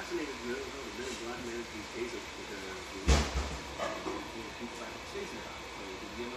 fascinated to know the Black American case of the people back chasing about it. So did you